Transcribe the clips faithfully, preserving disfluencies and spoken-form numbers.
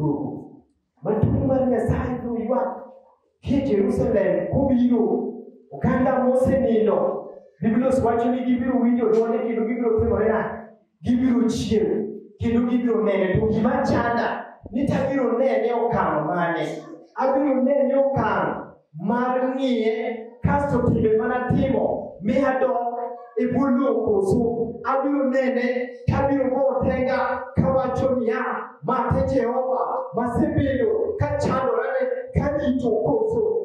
duogo. Maduong' mar Nyasaye noywak ki Jerusalem kobiro. Oganda mosenindo. Biblia wacho ni gibiro winjo dwonde kendo gibiro timore nade? Gibiro chier kendo gibiro nene. To gima chanda ni tabiro nene okang' mane? Abiro nene okang' mar ng'iye kasto timbe manatimo mi adok e bwo lowo koso. Abiro nene kabiro go tenga kawacho niya, ma te Jehova masebedo kachandorane karito koso.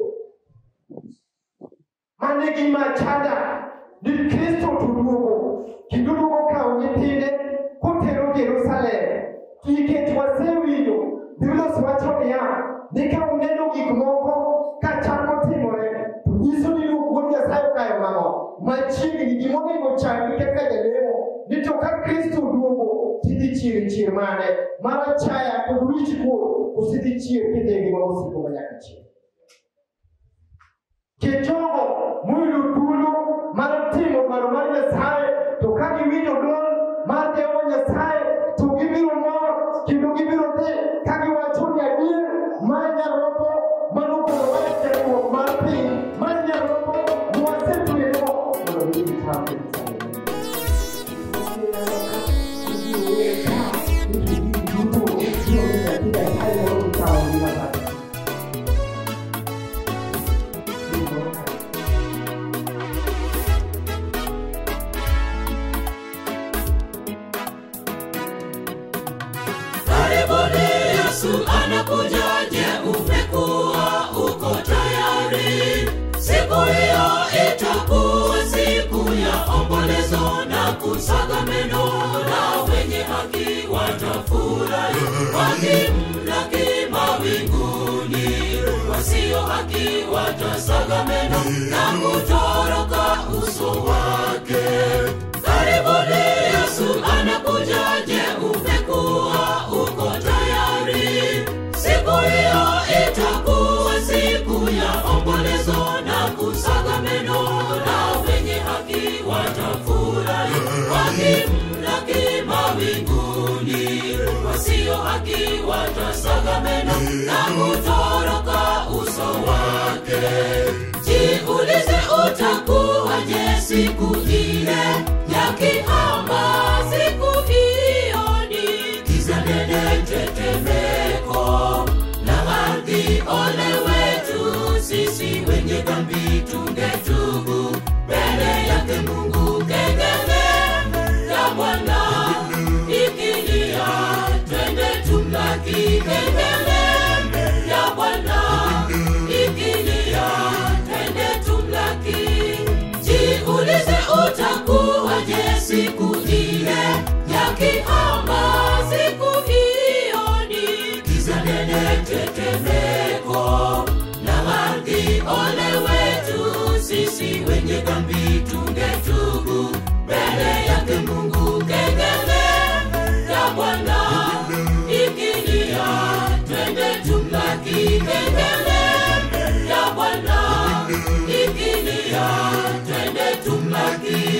Mane gima chanda ni Kristo to duogo kendo duogo kawo nyithinde kotero Jerusalem. Nikech wasewinjo Biblia wacho niya, ni ka uneno gik moko kachako timore to nyiso ni wuon Nyasaye okayo mang'o machiegni gimonego changi kaka jalemo. Ni to ka Kristo duogo tidhi chier chier mane mar achaya kod wich kuor osidhi chier kinde ngima mosiko manyaka chier. Ke jogo moyudo thuolo mar timo dwaro mar Nyasaye to ka giwinjo dwol mar Jehova Nyasaye to gibiro mor kendo gibiro dhi ka giwacho ni adier mar nyarombo manokelo mar chandruok mar piny mar nyarombo mwasetwero mondo gibed kama. Anakujaje, umekuwa uko tayari? Siku hiyo itakuwa siku ya ombolezo na kusaga meno, na wenye haki watafurahi wakimlaki mawinguni. Wasio haki watasaga meno na kutoroka uso wake. Karibuni, Yesu anakujaje, umekuwa uko tayari? Siku hiyo itakuwa siku ya ombolezo na kusaga meno, na wenye haki watafurahi wakimlaki mawinguni. Wasio haki watasaga meno na kutoroka uso wake. Jiulize utakuwaje siku ile ya kihama. Siku hiyo ni giza nene, tetemeko la ardhi. Ole wetu sisi wenye dhambi, tungetubu mbele yake Mungu. Kengele ya Bwana ikilia, twende tumlaki. Kengele ya Bwana ikilia, twende tumlaki. Jiulize utakuwaje siku ile ya kihama. Siku hiyo ni giza nene, tetemeko la ardhi. Ole wetu sisi wenye dhambi, tungetubu mbele yake Mungu. Kengele ya Bwana ikilia, twende tumlaki. Kengele ya Bwana ikilia, twende tumlaki.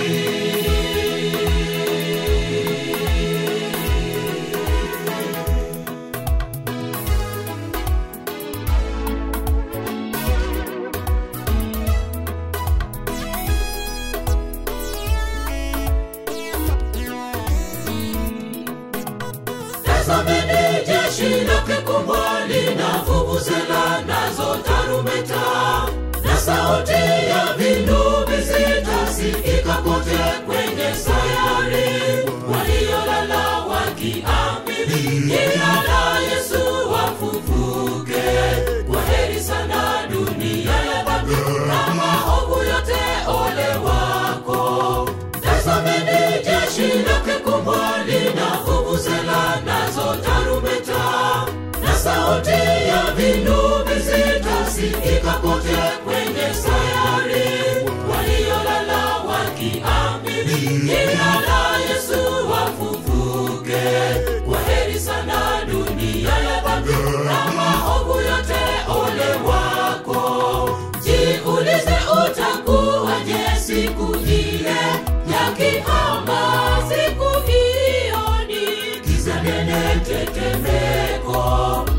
Tazameni jeshi lake kubwa lina vuvuzela nazo tarumbeta, na sauti ya vinubi zitasikika kote kwenye sayari. Waliolala wakiamini jina la Yesu wafufuke. Kwaheri sana dunia ya dhambi na maovu yote, ole wako. Tazameni jeshi lake kubwa lina vuvuzela nazo tarumbeta, na sauti ya vinubi zitasikika kote kwenye sayari. Waliolala wakiamini jina la Yesu wafufuke. Kwaheri sana dunia ya dhambi na maovu yote, ole wako. Jiulize utakuwaje siku ile ya kihama. Siku hiyo ni giza nene, tetemeko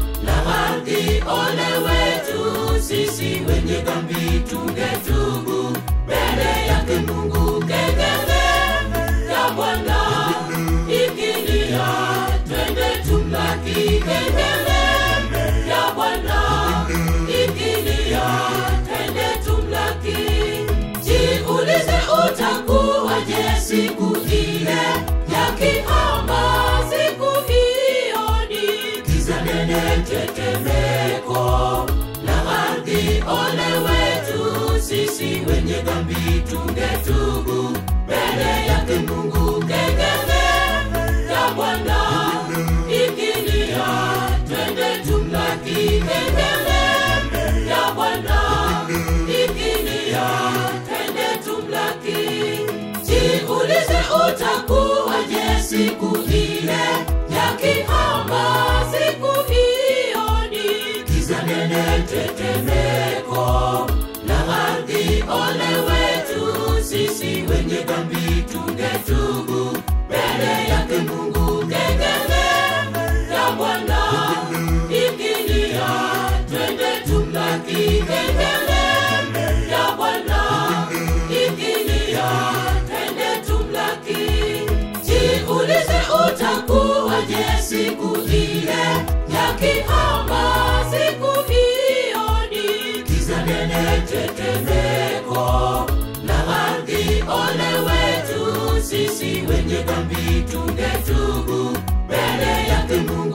tungetubu mbele yake Mungu. Kengele ya Bwana ikilia, twende tumlaki. Kengele ya Bwana ikilia, twende tumlaki. Jiulize utakuwaje siku ile ya kihama. Siku hiyo ni giza nene, tetemeko la ardhi. Ole wetu sisi wenye dhambi, tungetubu mbele yake Mungu. Kengele ya Bwana ikilia, twende tumlaki. Kengele ya Bwana ikilia, twende tumlaki. Jiulize utakuwaje siku ile ya kihama. Siku hiyo ni giza nene, tetemeko la ardhi. Ole wetu sisi wenye dhambi, tungetubu mbele yake Mungu. Kengele ya Bwana ikilia, twende tumlaki. Kengele ya Bwana ikilia, twende tumlaki. Jiulize utakuwaje siku ile ya kihama. Siku hiyo ni giza nene, tetemeko la ardhi. Ole wetu sisi wenye dhambi, tungetubu mbele yake Mungu.